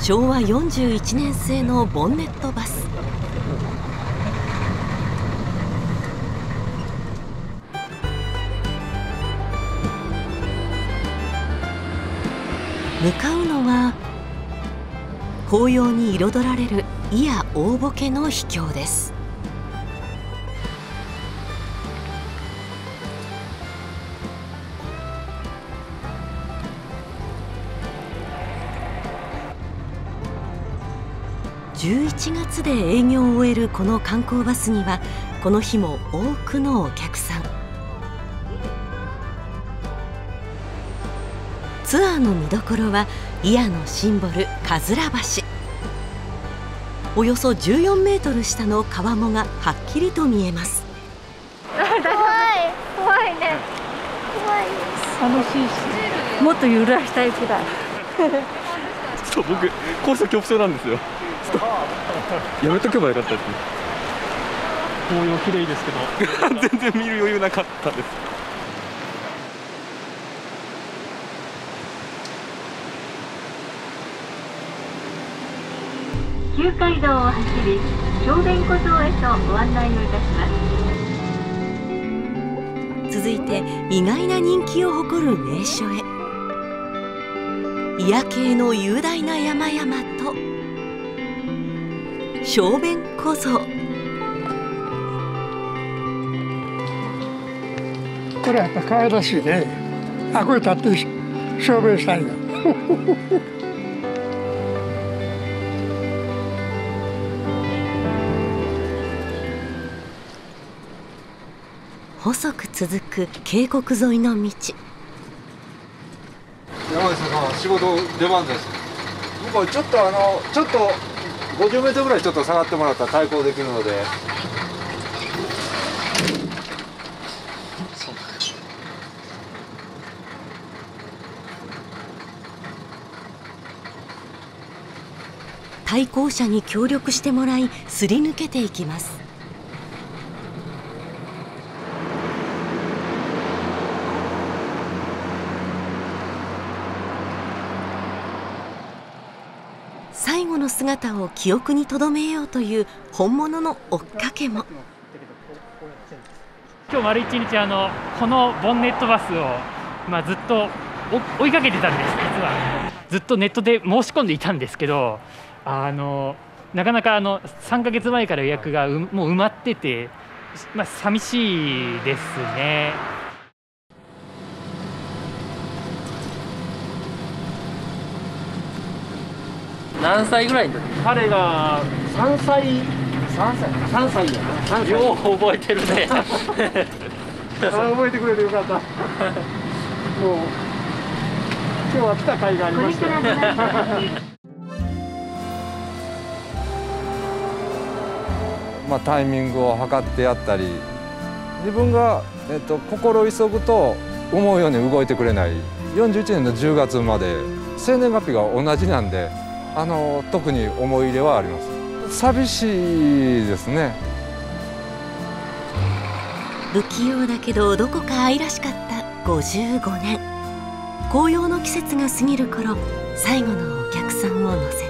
昭和41年製のボンネットバス。向かうのは紅葉に彩られる祖谷大歩の秘境です。11月で営業を終えるこの観光バスにはこの日も多くのお客さん。ツアーの見どころは祖谷のシンボルかずら橋。およそ14メートル下の川面がはっきりと見えます。 怖いね。怖いです。 楽しいし、もっと揺らしたいくらい。 ちょっと僕高所恐怖症なんですよ。やめとけばよかったですね。 紅葉綺麗ですけど全然見る余裕なかったです。 旧街道を走り小便小僧へとご案内をいたします。 続いて意外な人気を誇る名所へ。祖谷系の雄大な山々と小便小僧。 これやっぱ可愛らしいね。あ、これ立って小便したんや。 細く続く渓谷沿いの道。 山口さん、仕事出番です。向こうちょっと50メートルぐらいちょっと下がってもらったら対抗できるので。 対向車に協力してもらいすり抜けていきます。最後の姿を記憶に留めようという本物の追っかけも。 今日丸一日このボンネットバスを、ずっと追いかけてたんです。実はずっとネットで申し込んでいたんですけど、なかなか3ヶ月前から予約がもう埋まってて、寂しいですね。 何歳ぐらいの時？ 彼が3歳やな。 よう覚えてるね。 覚えてくれてよかった。もう今日は来た甲斐がありました。 タイミングを測ってやったり、自分が、心急ぐと思うように動いてくれない。41年の10月まで生年月日が同じなんで、特に思い入れはあります。寂しいですね。 不器用だけどどこか愛らしかった55年。紅葉の季節が過ぎる頃、最後のお客さんを乗せ